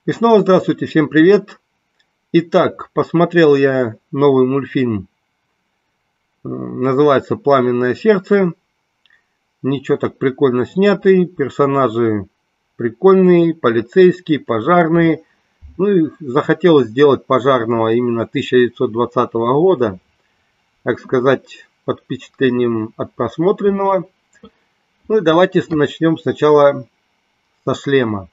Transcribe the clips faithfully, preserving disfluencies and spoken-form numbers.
И снова здравствуйте, всем привет. Итак, посмотрел я новый мультфильм, называется «Пламенное сердце». Ничего так прикольно снятый, персонажи прикольные, полицейские, пожарные. Ну и захотелось сделать пожарного именно тысяча девятьсот двадцатого года, так сказать, под впечатлением от просмотренного. Ну и давайте начнем сначала со шлема.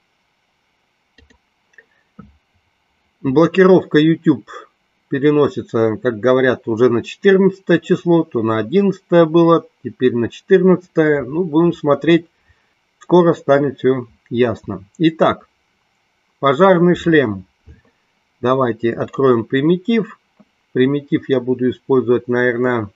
Блокировка YouTube переносится, как говорят, уже на четырнадцатое число, то на одиннадцатое было, теперь на четырнадцатое. Ну, будем смотреть, скоро станет все ясно. Итак, пожарный шлем. Давайте откроем примитив. Примитив я буду использовать, наверное,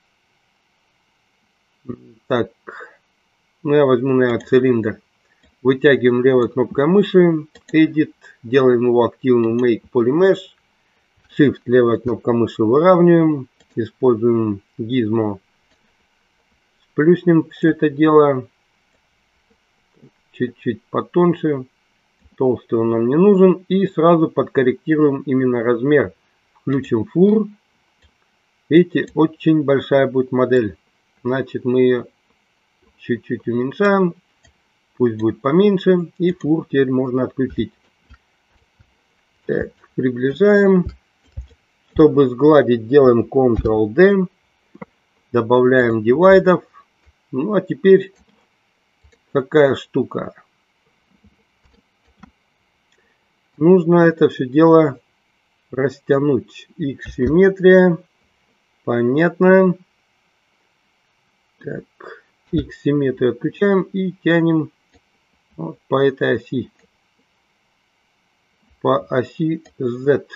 так, ну я возьму, наверное, цилиндр. Вытягиваем левой кнопкой мыши, Edit, делаем его активным Make Polymesh, Shift, левая кнопка мыши, выравниваем, используем Gizmo, сплюснем все это дело, чуть-чуть потоньше, толстый он нам не нужен, и сразу подкорректируем именно размер, включим флур, видите, очень большая будет модель, значит мы ее чуть-чуть уменьшаем. Пусть будет поменьше. И флур теперь можно отключить. Так, приближаем. Чтобы сгладить, делаем контрол дэ. Добавляем дивайдов. Ну а теперь какая штука. Нужно это все дело растянуть. X-симметрия. Понятно. Так, X-симметрию отключаем и тянем. Вот по этой оси, по оси Z.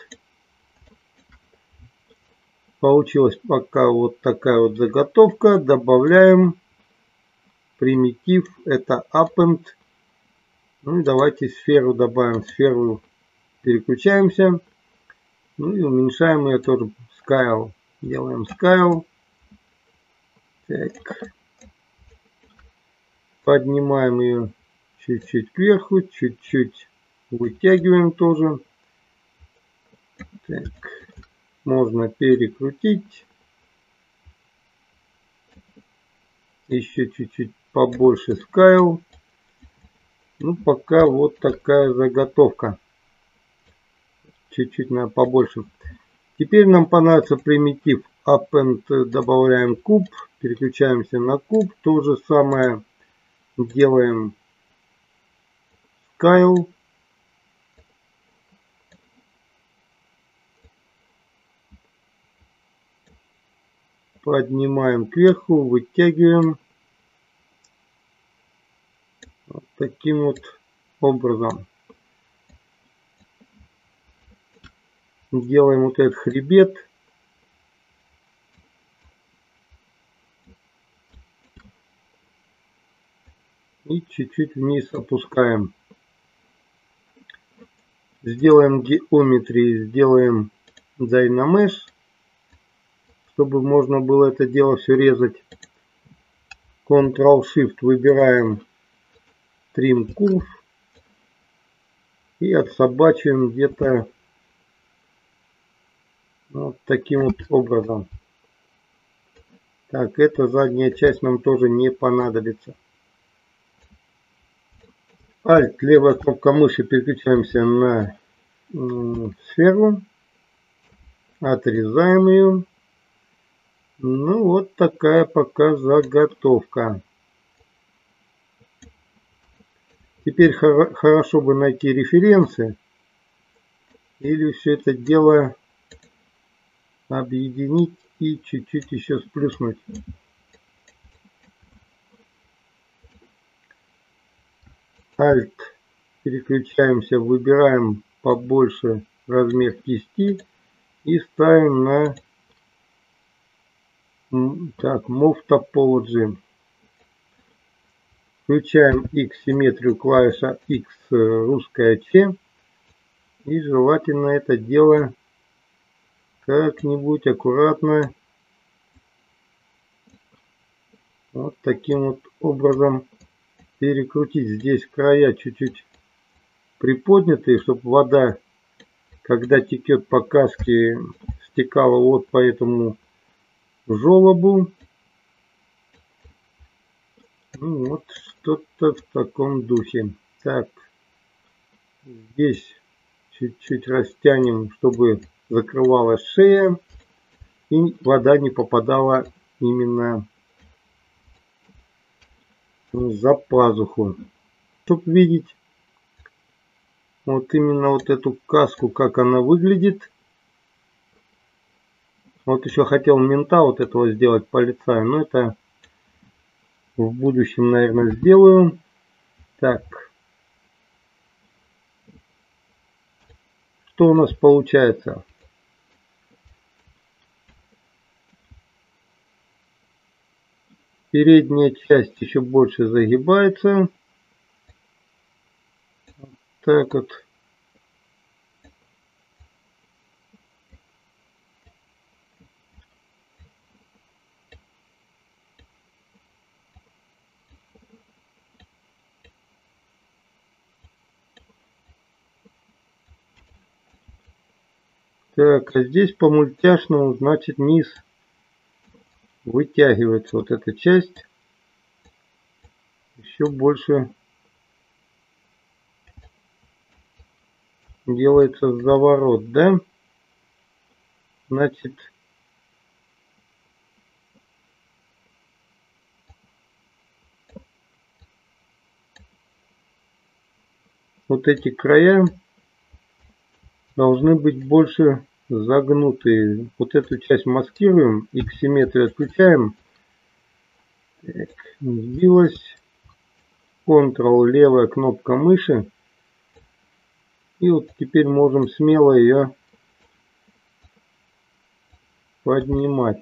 Получилась пока вот такая вот заготовка. Добавляем примитив, это append. Ну и давайте сферу добавим. Сферу переключаемся. Ну и уменьшаем ее тоже. Scale. Делаем scale. Так. Поднимаем ее чуть-чуть кверху, чуть-чуть вытягиваем тоже. Так, можно перекрутить. Еще чуть-чуть побольше scale. Ну, пока вот такая заготовка. Чуть-чуть надо побольше. Теперь нам понадобится примитив append. Добавляем куб. Переключаемся на куб. То же самое делаем scale. Поднимаем кверху, вытягиваем. Вот таким вот образом. Делаем вот этот хребет. И чуть-чуть вниз опускаем. Сделаем геометрии, сделаем Dynamesh, чтобы можно было это дело все резать. контрол-Shift выбираем Trim Curve и отсобачиваем где-то вот таким вот образом. Так, эта задняя часть нам тоже не понадобится. Alt, левая кнопка мыши, переключаемся на м, сферу. Отрезаем ее. Ну вот такая пока заготовка. Теперь хор хорошо бы найти референсы. Или все это дело объединить и чуть-чуть еще сплюснуть. Alt. Переключаемся, выбираем побольше размер кисти и ставим на так, Move Topology. Включаем X-симметрию, клавиша X, русская Ч. И желательно это дело как-нибудь аккуратно вот таким вот образом перекрутить. Здесь края чуть-чуть приподнятые, чтобы вода, когда текет по каске, стекала вот по этому желобу. Ну, вот что-то в таком духе. Так, здесь чуть-чуть растянем, чтобы закрывалась шея и вода не попадала именно за пазуху. Чтобы видеть вот именно вот эту каску, как она выглядит. Вот еще хотел мента вот этого сделать, полицая, но это в будущем, наверное, сделаю. Так. Что у нас получается? Передняя часть еще больше загибается. Так вот. Так, а здесь по мультяшному, значит, низ вытягивается. Вот эта часть еще больше делается заворот, да? Значит, вот эти края должны быть больше загнутые. Вот эту часть маскируем, иксиметрию отключаем. Так, сбилась. Ctrl, левая кнопка мыши. И вот теперь можем смело ее поднимать.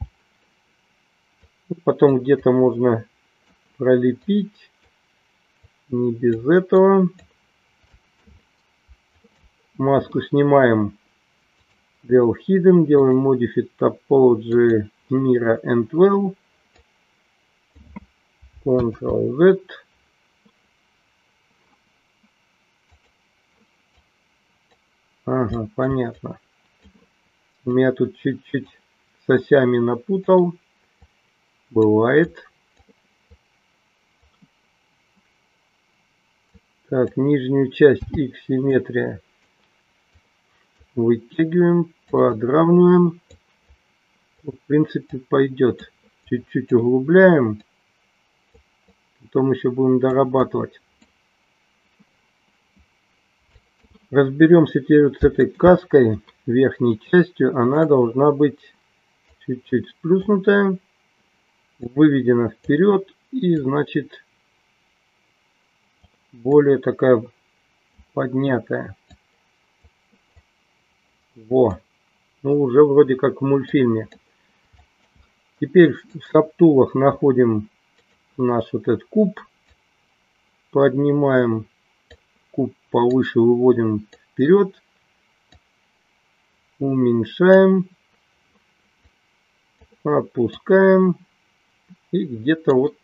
Потом где-то можно пролепить. Не без этого. Маску снимаем. Del Hidden. Делаем Modify Topology Mirror and Well. Ctrl-Z. Ага, понятно. У меня тут чуть-чуть с осями напутал. Бывает. Так, нижнюю часть X-симметрия вытягиваем, подравниваем. В принципе, пойдет. Чуть-чуть углубляем. Потом еще будем дорабатывать. Разберемся теперь вот с этой каской, верхней частью. Она должна быть чуть-чуть сплюснутая, выведена вперед и, значит, более такая поднятая. Во. Ну, уже вроде как в мультфильме. Теперь в сабтулах находим наш вот этот куб. Поднимаем куб повыше, выводим вперед. Уменьшаем. Опускаем. И где-то вот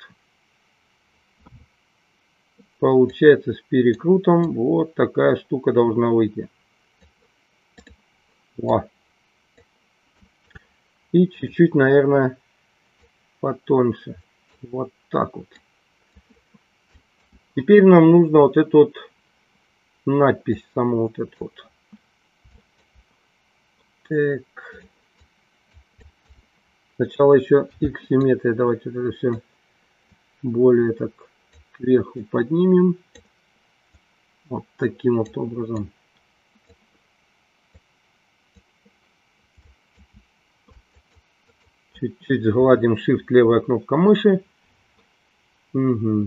получается с перекрутом вот такая штука должна выйти. Во. И чуть-чуть, наверное, потоньше. Вот так вот. Теперь нам нужно вот эту вот надпись, саму вот эту вот. Так. Сначала еще X-симметрия. Давайте вот это все более так кверху поднимем. Вот таким вот образом. Чуть-чуть сгладим Shift, левая кнопка мыши. Угу.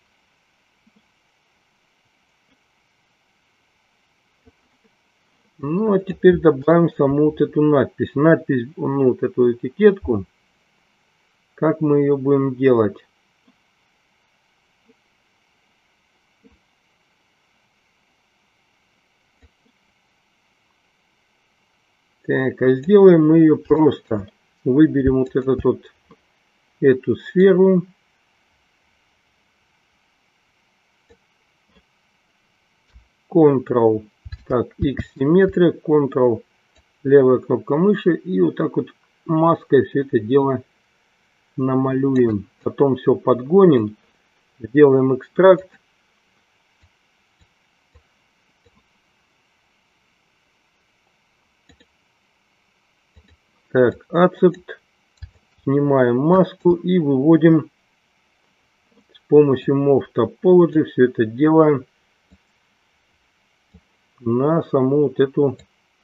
Ну, а теперь добавим саму вот эту надпись. Надпись, ну, вот эту этикетку. Как мы ее будем делать? Так, а сделаем мы ее просто. Выберем вот этот вот, эту сферу. Ctrl, так, X симметрия, Ctrl, левая кнопка мыши, и вот так вот маской все это дело намалюем. Потом все подгоним, сделаем экстракт. Так, Accept, снимаем маску и выводим с помощью Move Topology все это дело на саму вот эту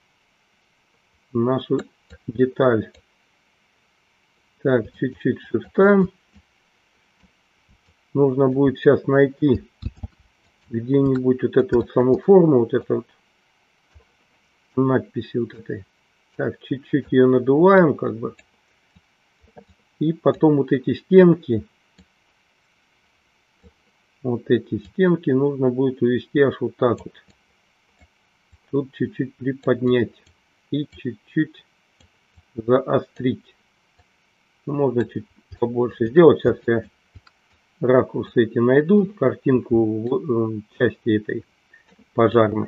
нашу деталь. Так, чуть-чуть шрифта. Нужно будет сейчас найти где-нибудь вот эту вот саму форму, вот эту вот надписи вот этой. Так, чуть-чуть ее надуваем, как бы. И потом вот эти стенки, вот эти стенки нужно будет увести аж вот так вот. Тут чуть-чуть приподнять и чуть-чуть заострить. Ну, можно чуть побольше сделать. Сейчас я ракурсы эти найду, картинку в части этой пожарной.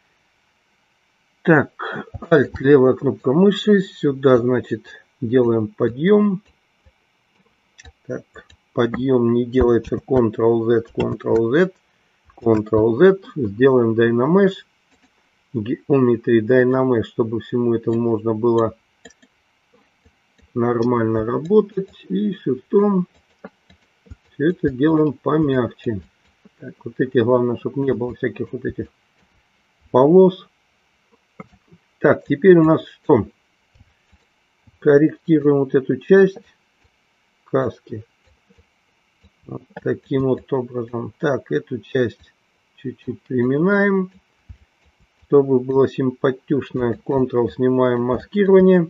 Так, Alt, левая кнопка мыши, сюда, значит, делаем подъем. Так, подъем не делается Ctrl-Z, Ctrl-Z, Ctrl-Z, сделаем Dynamesh, Geometry Dynamesh, чтобы всему этому можно было нормально работать, и шрифтом все это делаем помягче. Так, вот эти, главное, чтобы не было всяких вот этих полос. Так, теперь у нас что? Корректируем вот эту часть каски. Вот таким вот образом. Так, эту часть чуть-чуть приминаем, чтобы было симпатюшно. Ctrl, снимаем маскирование.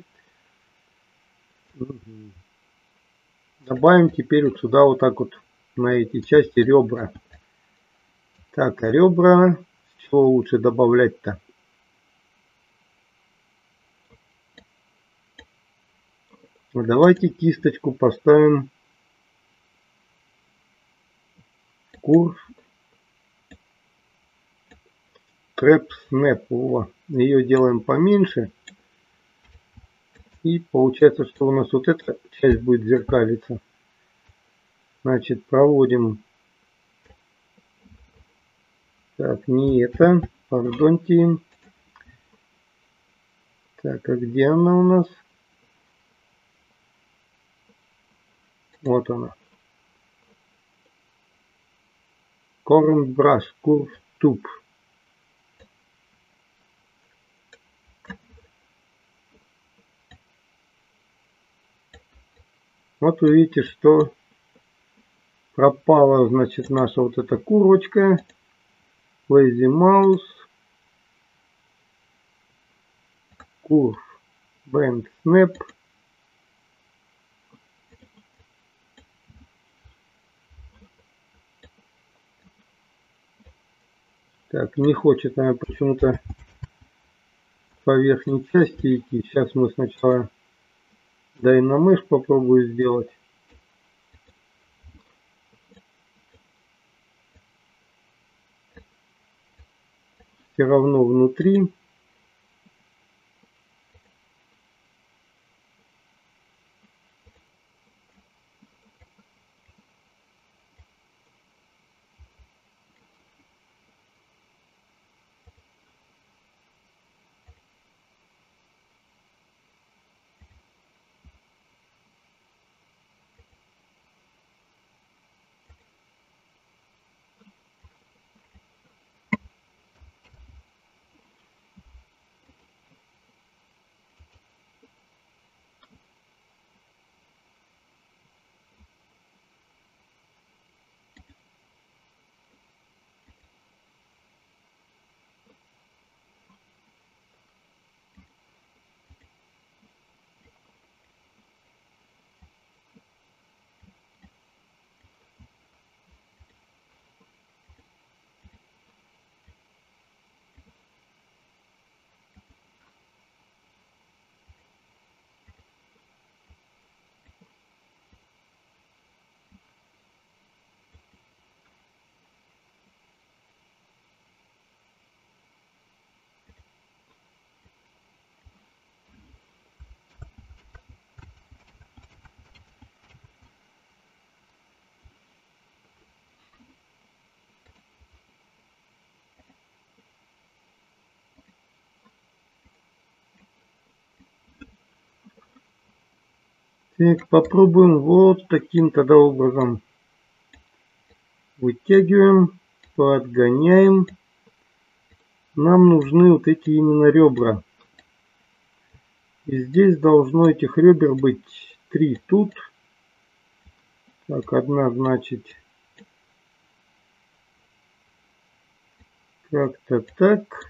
Добавим теперь вот сюда вот так вот на эти части ребра. Так, а ребра, с чего лучше добавлять-то? Давайте кисточку поставим в Curve Trap Snap. О, ее делаем поменьше. И получается, что у нас вот эта часть будет зеркалиться. Значит, проводим. Так, не это. Пардоньте. Так, а где она у нас? Вот она. Current Brush, Curve Tube. Вот вы видите, что пропала, значит, наша вот эта курочка. Lazy Mouse. Curve Bend Snap. Так, не хочет она почему-то по верхней части идти. Сейчас мы сначала Dynamesh попробую сделать. Все равно внутри. Так, попробуем вот таким тогда образом. Вытягиваем, подгоняем. Нам нужны вот эти именно ребра. И здесь должно этих ребер быть три тут. Так, одна значит как-то так.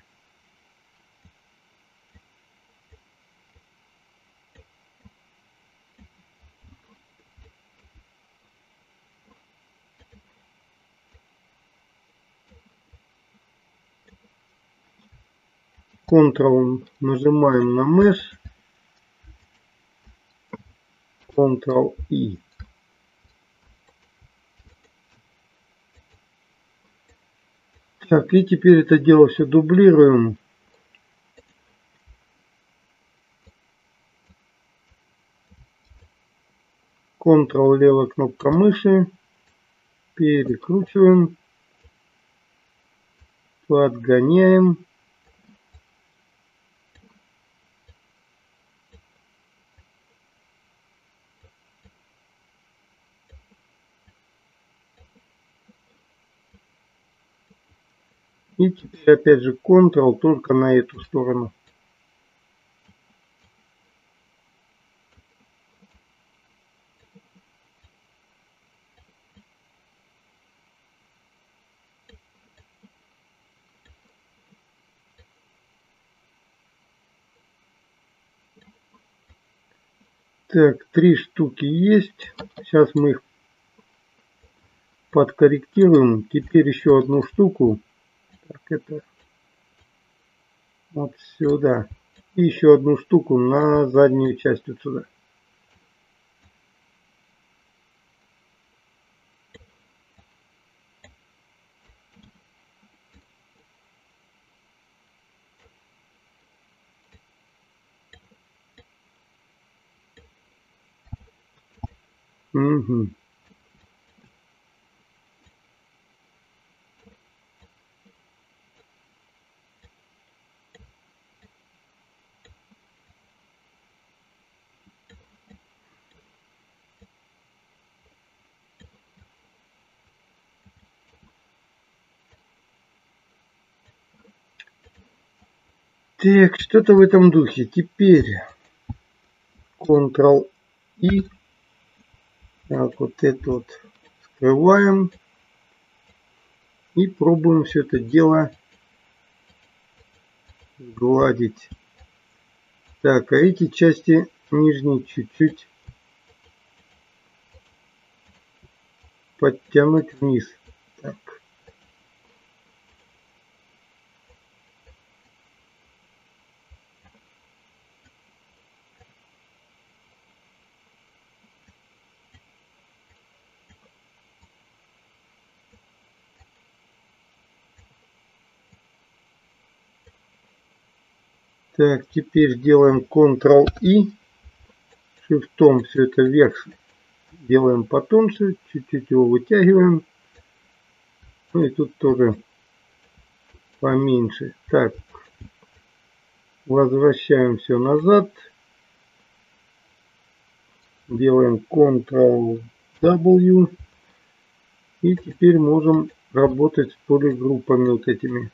Ctrl нажимаем на Mesh. Ctrl И. Так, и теперь это дело все дублируем. Ctrl левая кнопка мыши. Перекручиваем. Подгоняем. И теперь опять же Ctrl только на эту сторону. Так, три штуки есть. Сейчас мы их подкорректируем. Теперь еще одну штуку. Так, это вот сюда. И еще одну штуку на заднюю часть вот сюда. Угу. Так, что-то в этом духе. Теперь Ctrl И. Так, вот это вот скрываем. И пробуем все это дело гладить. Так, а эти части нижние чуть-чуть подтянуть вниз. Так. Так, теперь делаем Ctrl И. Шифтом все это вверх делаем потоньше. Чуть-чуть его вытягиваем. Ну и тут тоже поменьше. Так. Возвращаем все назад. Делаем Ctrl W. И теперь можем работать с полигруппами вот этими.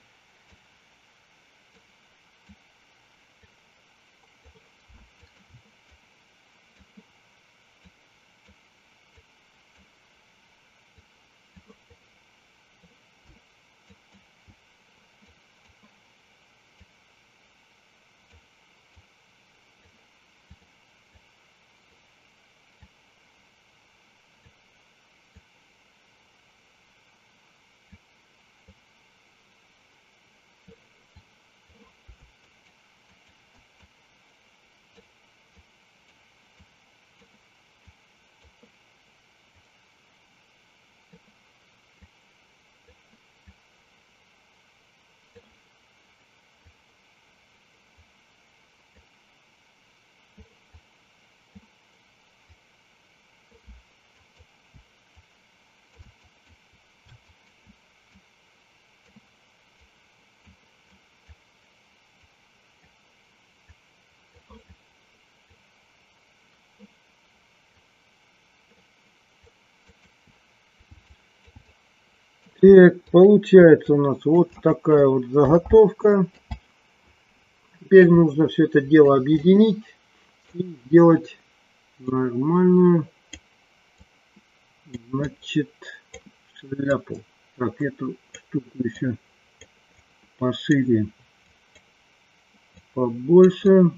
Так, получается у нас вот такая вот заготовка. Теперь нужно все это дело объединить и сделать нормальную, значит, шляпу. Так, эту штуку еще пошире, побольше.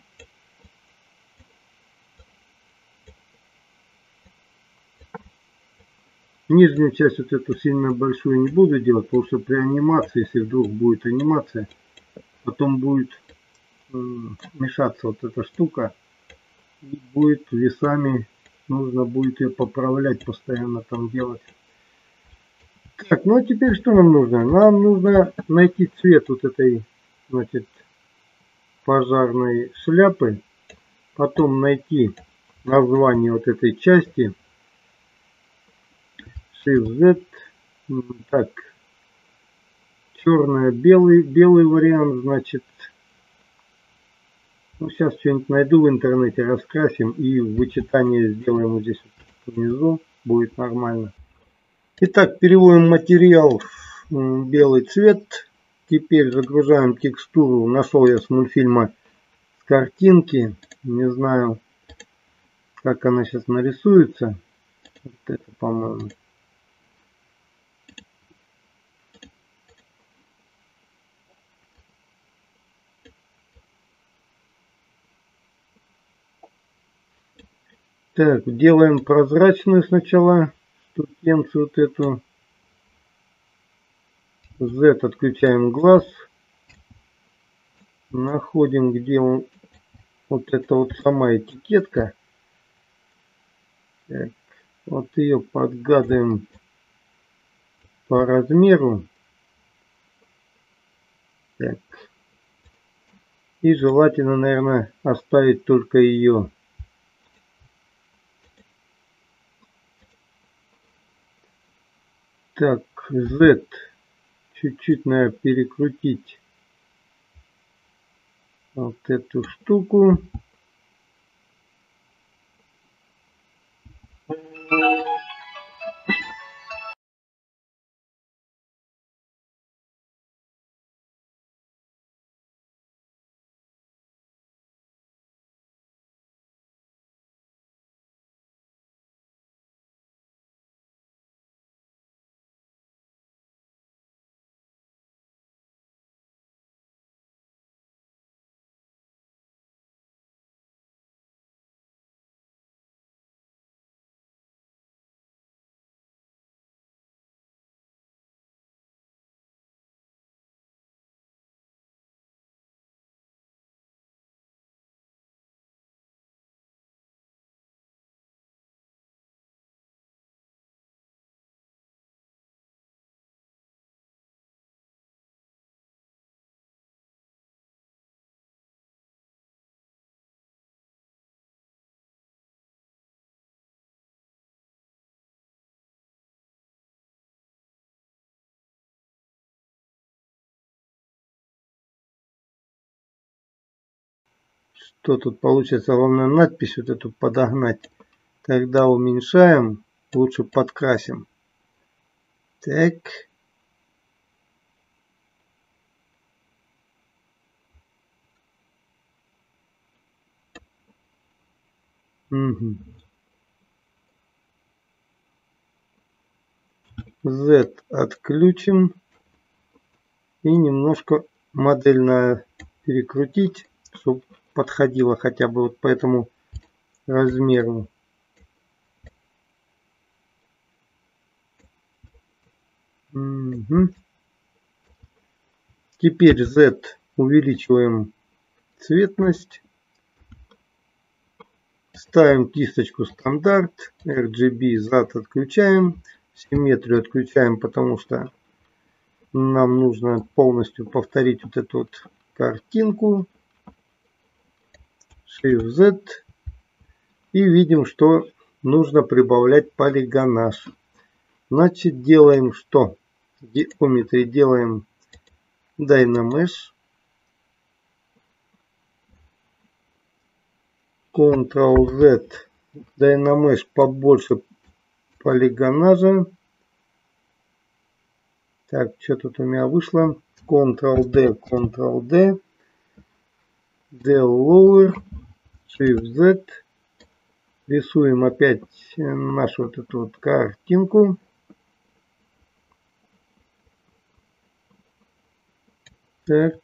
Нижнюю часть вот эту сильно большую не буду делать, потому что при анимации, если вдруг будет анимация, потом будет э, мешаться вот эта штука. И будет весами, нужно будет ее поправлять, постоянно там делать. Так, ну а теперь что нам нужно? Нам нужно найти цвет вот этой, значит, пожарной шляпы. Потом найти название вот этой части. Shift-Z. Так, черно-белый, белый вариант, значит. Ну, сейчас что-нибудь найду в интернете, раскрасим и вычитание сделаем вот здесь вот внизу. Будет нормально. Итак, переводим материал в белый цвет. Теперь загружаем текстуру. Нашел я с мультфильма с картинки. Не знаю, как она сейчас нарисуется. Вот это, по-моему. Так, делаем прозрачную сначала штукенцию вот эту. Z отключаем глаз. Находим, где он, вот эта вот сама этикетка. Так, вот ее подгадываем по размеру. Так. И желательно, наверное, оставить только ее. Так, Z чуть-чуть надо перекрутить вот эту штуку. Что тут получится? Главное надпись вот эту подогнать. Тогда уменьшаем, лучше подкрасим. Так. Угу. Z отключим. И немножко модель надо перекрутить, чтобы подходила хотя бы вот по этому размеру. Угу. Теперь Z увеличиваем цветность. Ставим кисточку стандарт. эр джи би зад отключаем. Симметрию отключаем, потому что нам нужно полностью повторить вот эту вот картинку. Shift-Z. И видим, что нужно прибавлять полигонаж. Значит, делаем что? В геометрии делаем Dynamesh. контрол-Z. Dynamesh побольше полигонажа. Так, что тут у меня вышло? контрол-D, контрол-D, Del Lower, Shift-Z. Рисуем опять нашу вот эту вот картинку. Так.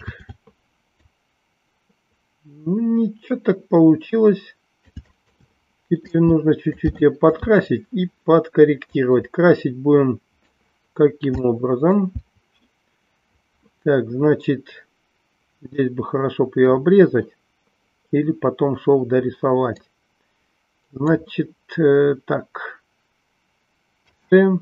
Ну, ничего так получилось. Теперь нужно чуть-чуть ее подкрасить и подкорректировать. Красить будем каким образом? Так, значит, здесь бы хорошо бы ее обрезать или потом шов дорисовать. Значит, э, так. М.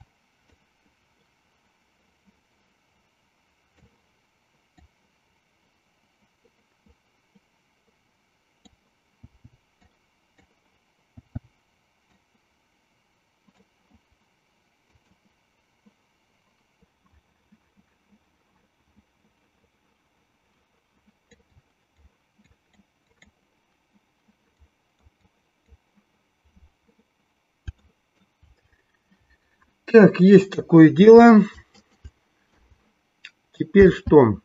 Так, есть такое дело. Теперь что?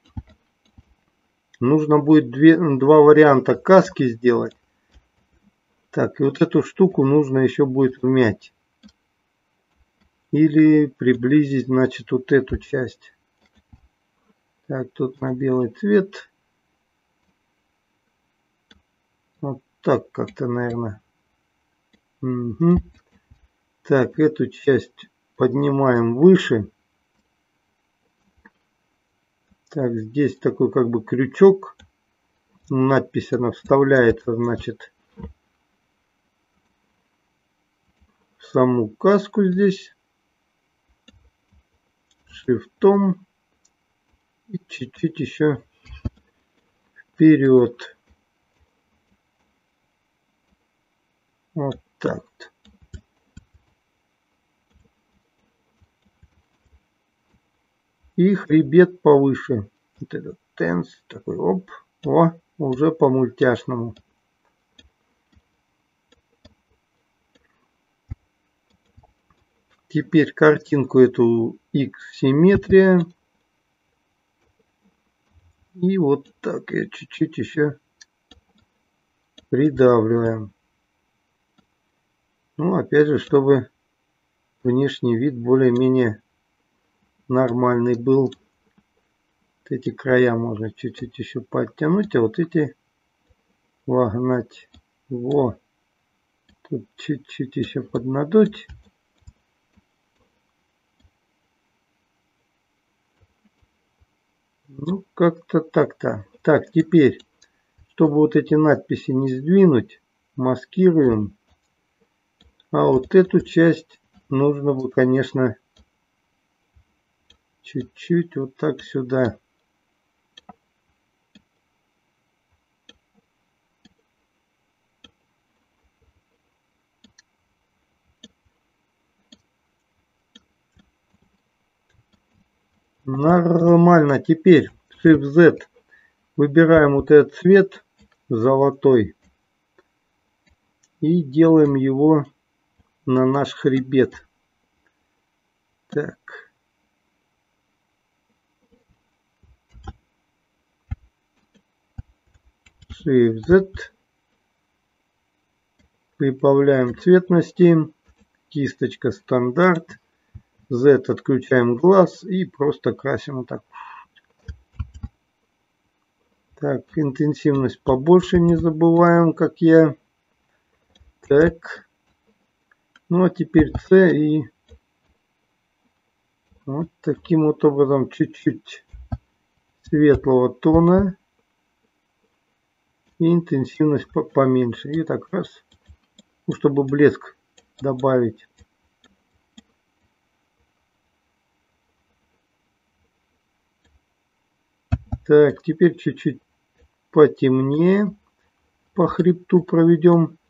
Нужно будет две, два варианта каски сделать. Так, и вот эту штуку нужно еще будет вмять. Или приблизить, значит, вот эту часть. Так, тут на белый цвет. Вот так как-то, наверное. Угу. Так, эту часть поднимаем выше. Так, здесь такой как бы крючок. Надпись она вставляется, значит, в саму каску здесь. Шрифтом. И чуть-чуть еще вперед. Вот так. И хребет повыше. Вот этот тенс такой, оп, о, уже по мультяшному. Теперь картинку эту X-симметрия. И вот так я чуть-чуть еще придавливаем. Ну, опять же, чтобы внешний вид более-менее нормальный был. Вот эти края можно чуть-чуть еще подтянуть, а вот эти вогнать. Во. Тут чуть-чуть еще поднадуть. Ну, как-то так-то. Так, теперь, чтобы вот эти надписи не сдвинуть, маскируем. А вот эту часть нужно бы, конечно, чуть-чуть вот так сюда. Нормально. Теперь Shift-Z. Выбираем вот этот цвет золотой. И делаем его на наш хребет. Так. Shift-Z. Прибавляем цветности. Кисточка стандарт. Z отключаем глаз и просто красим вот так. Так, интенсивность побольше не забываем, как я. Так. Ну а теперь C и вот таким вот образом чуть-чуть светлого тона. И интенсивность поменьше. И так раз. Ну, чтобы блеск добавить. Так, теперь чуть-чуть потемнее по хребту проведем.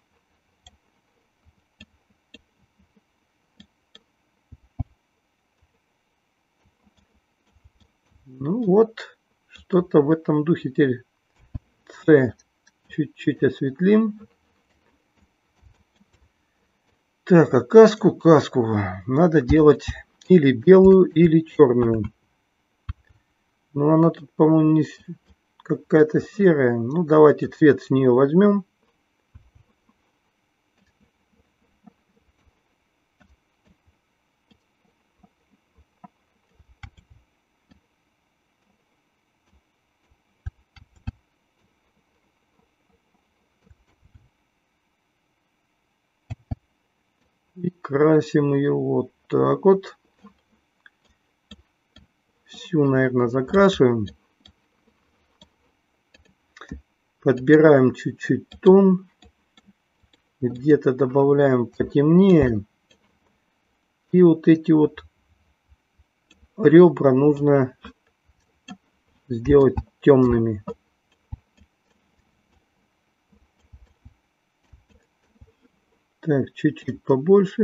Ну вот, что-то в этом духе. Теперь С чуть-чуть осветлим. Так, а каску, каску надо делать или белую, или черную. Но она тут, по-моему, не какая-то серая. Ну, давайте цвет с нее возьмем. И красим ее вот так вот. Всю, наверное, закрашиваем. Подбираем чуть-чуть тон. Где-то добавляем потемнее. И вот эти вот ребра нужно сделать темными. Так, чуть-чуть побольше.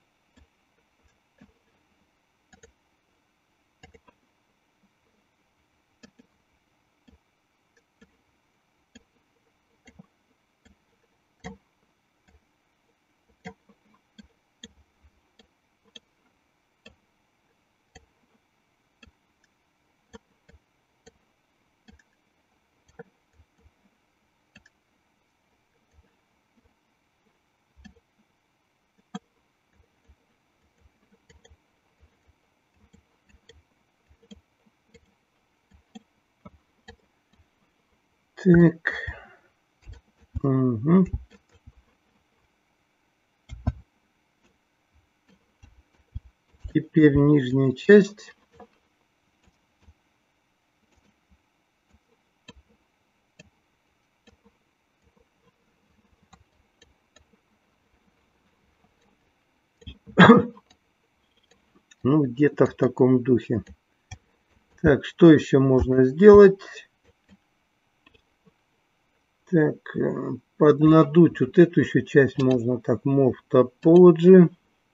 Так. Угу. Теперь нижняя часть. Ну, где-то в таком духе. Так, что еще можно сделать? Так, поднадуть вот эту еще часть можно так, Move Topology.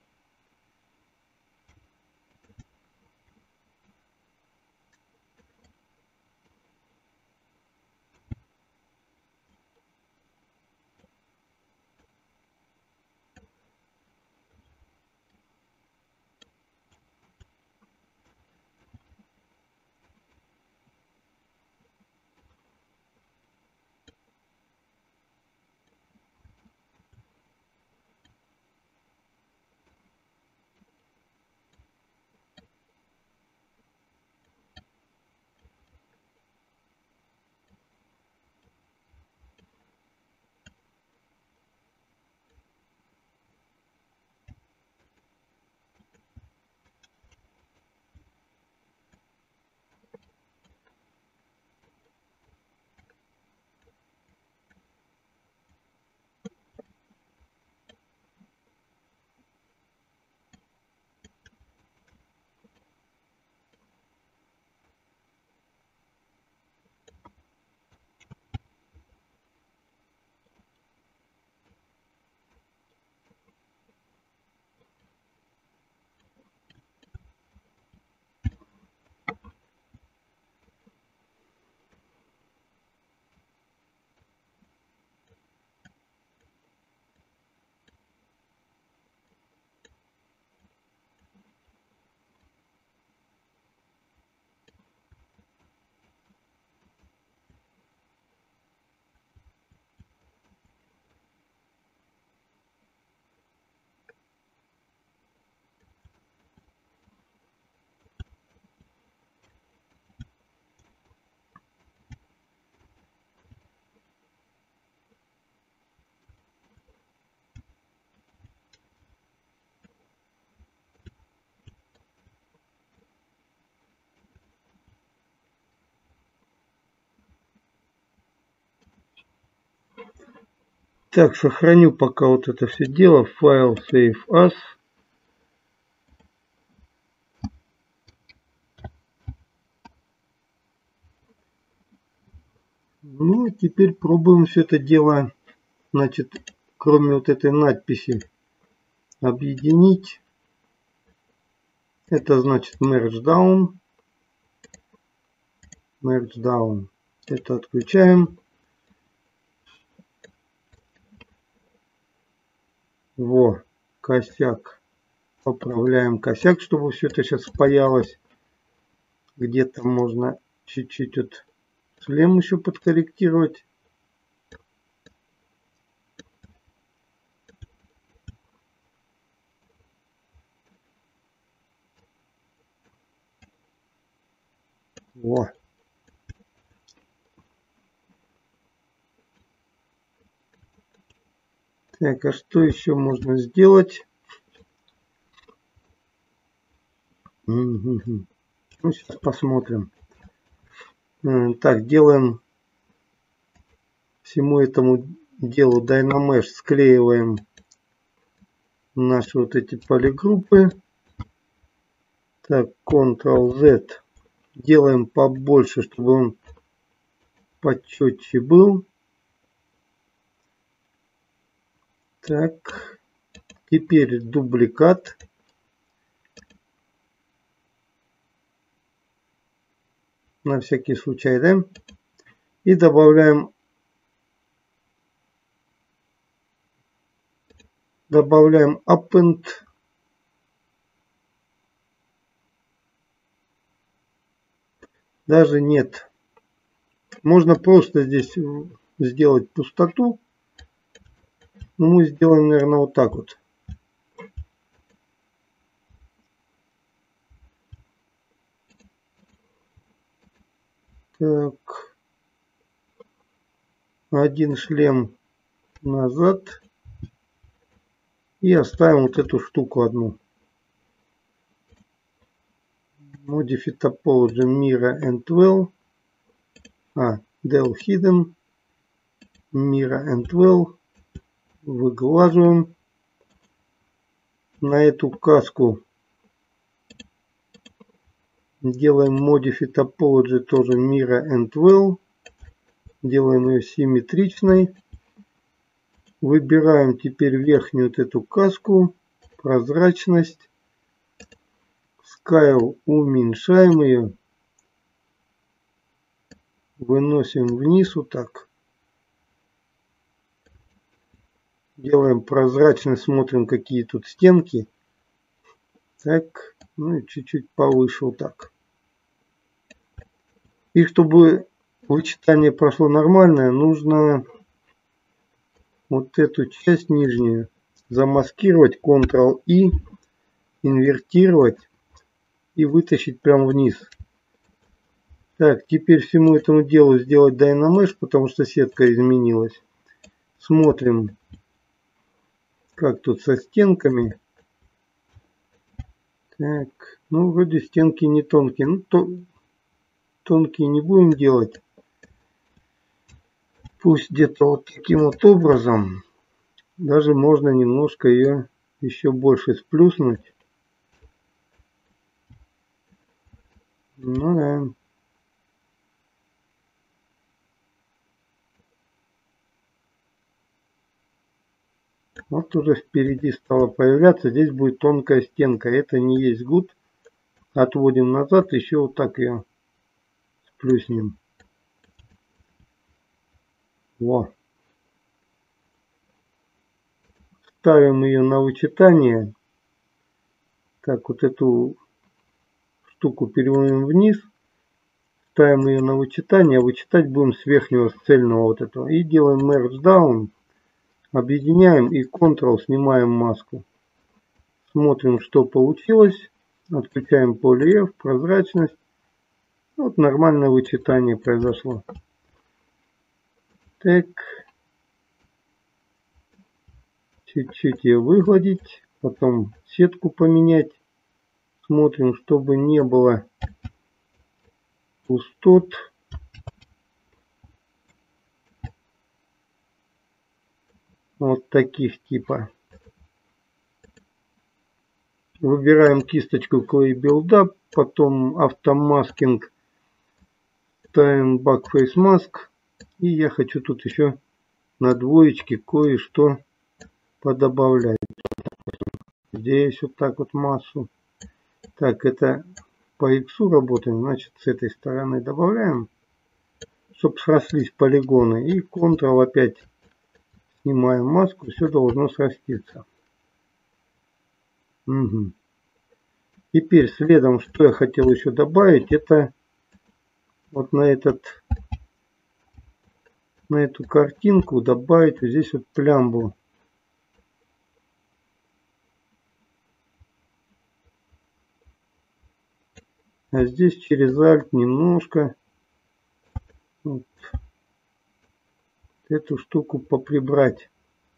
Так, сохраню пока вот это все дело. Файл Save As. Ну, теперь пробуем все это дело, значит, кроме вот этой надписи, объединить. Это значит Merge Down. Merge Down. Это отключаем. Во, косяк. Поправляем косяк, чтобы все это сейчас спаялось. Где-то можно чуть-чуть вот шлем еще подкорректировать. Во. Так, а что еще можно сделать? Угу. Ну, сейчас посмотрим. Так, делаем всему этому делу Dynamesh, склеиваем наши вот эти полигруппы. Так, контрол-Z. Делаем побольше, чтобы он почетче был. Так, теперь дубликат. На всякий случай, да? И добавляем добавляем append. Даже нет. Можно просто здесь сделать пустоту. Но мы сделаем, наверное, вот так вот. Так. Один шлем назад. И оставим вот эту штуку одну. Modify topology Mira and Well. А, Del Hidden. Mira and Well. Выглаживаем. На эту каску делаем Modify topology тоже Mira and Well. Делаем ее симметричной. Выбираем теперь верхнюю вот эту каску. Прозрачность. Scale уменьшаем ее. Выносим вниз вот так. Делаем прозрачно, смотрим, какие тут стенки. Так, ну и чуть-чуть повыше вот так. И чтобы вычитание прошло нормальное, нужно вот эту часть нижнюю замаскировать, контрол-И, инвертировать и вытащить прямо вниз. Так, теперь всему этому делу сделать Dynamesh, потому что сетка изменилась. Смотрим, как тут со стенками. Так, ну вроде стенки не тонкие. Ну, то, тонкие не будем делать. Пусть где-то вот таким вот образом. Даже можно немножко ее еще больше сплюснуть. Ну да. Вот уже впереди стало появляться. Здесь будет тонкая стенка. Это не есть гуд. Отводим назад. Еще вот так ее сплюснем. Во. Ставим ее на вычитание. Так, вот эту штуку переводим вниз. Ставим ее на вычитание. Вычитать будем с верхнего, с цельного вот этого. И делаем Merge Down. Объединяем и Ctrl, снимаем маску. Смотрим, что получилось. Отключаем поле F, прозрачность. Вот нормальное вычитание произошло. Так. Чуть-чуть ее выгладить. Потом сетку поменять. Смотрим, чтобы не было пустот. Вот таких типа. Выбираем кисточку Clay Build Up, потом автомаскинг, ставим Backface Mask. И я хочу тут еще на двоечке кое-что подобавлять. Здесь вот так вот массу. Так, это по X работаем, значит с этой стороны добавляем, чтобы срослись полигоны. И Ctrl опять. Снимаем маску, все должно сраститься. Угу. Теперь следом, что я хотел еще добавить, это вот на этот, на эту картинку добавить вот здесь вот плямбу. А здесь через Alt немножко вот эту штуку поприбрать.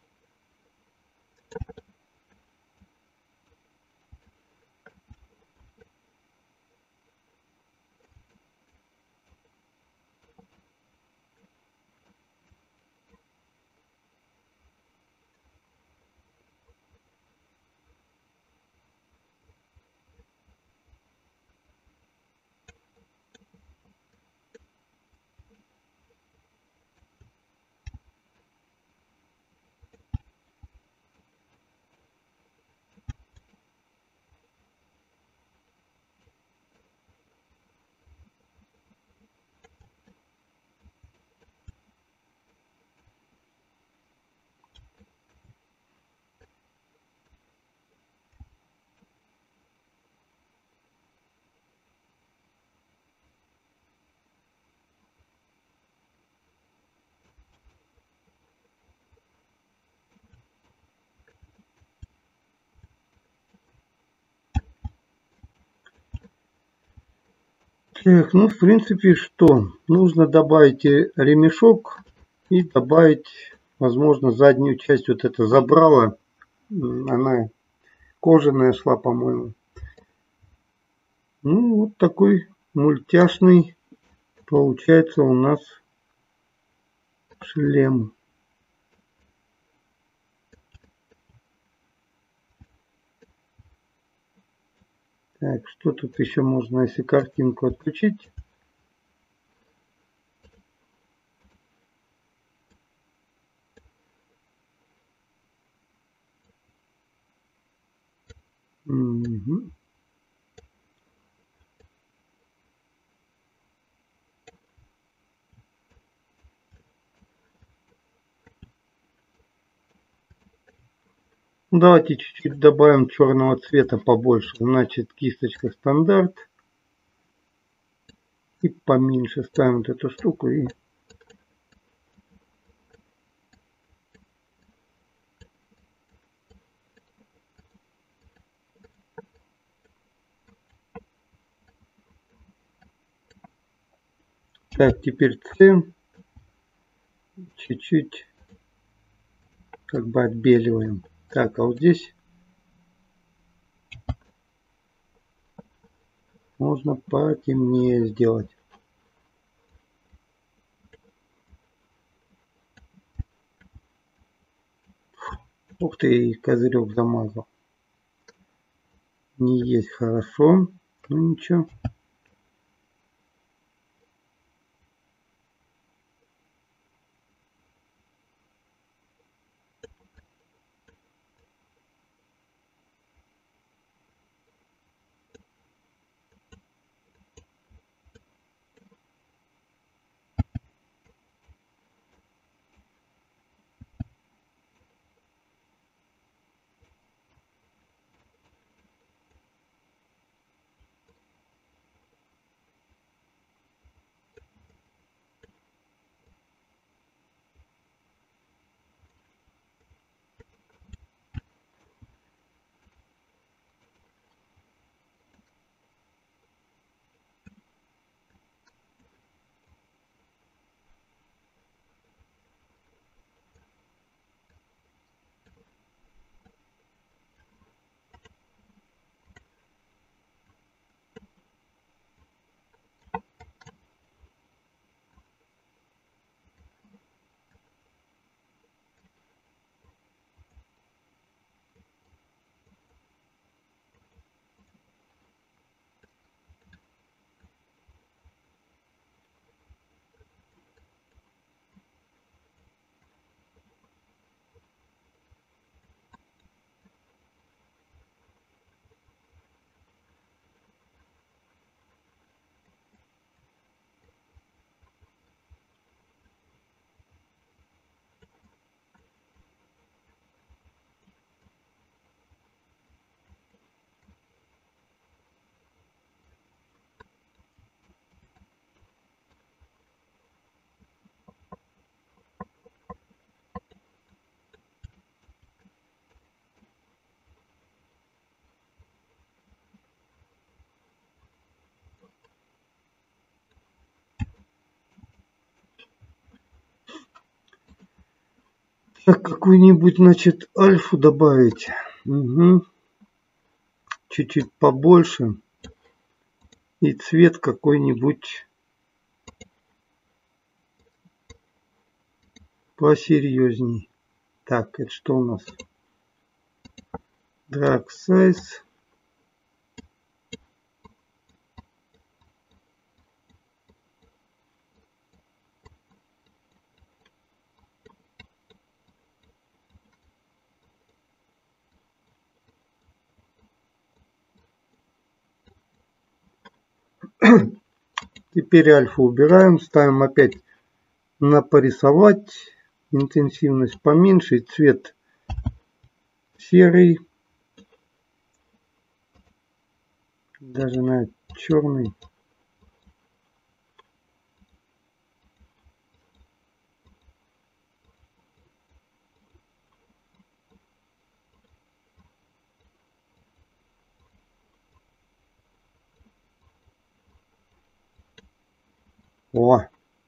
Так, ну в принципе что? Нужно добавить ремешок и добавить, возможно, заднюю часть вот это забрала. Она кожаная шла, по-моему. Ну вот такой мультяшный получается у нас шлем. Так, что тут еще можно, если картинку отключить? Угу. Давайте чуть-чуть добавим черного цвета побольше. Значит, кисточка стандарт. И поменьше ставим вот эту штуку и так, теперь С чуть-чуть как бы отбеливаем. Так, а вот здесь можно потемнее сделать. Ух ты, козырек замазал. Не есть хорошо, ну ничего. Так, какую-нибудь, значит, альфу добавить. Угу. Чуть-чуть побольше. И цвет какой-нибудь посерьезней. Так, это что у нас? Drag Size. Теперь альфа убираем, ставим опять на порисовать, интенсивность поменьше, цвет серый, даже на черный. О!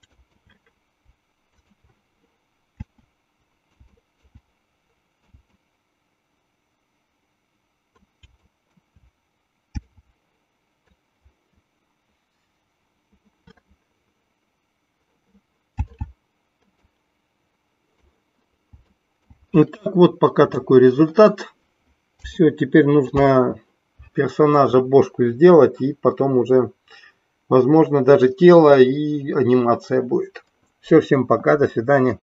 Итак, вот пока такой результат. Все, теперь нужно персонажа бошку сделать, и потом уже, возможно, даже тело и анимация будет. Все, всем пока, до свидания.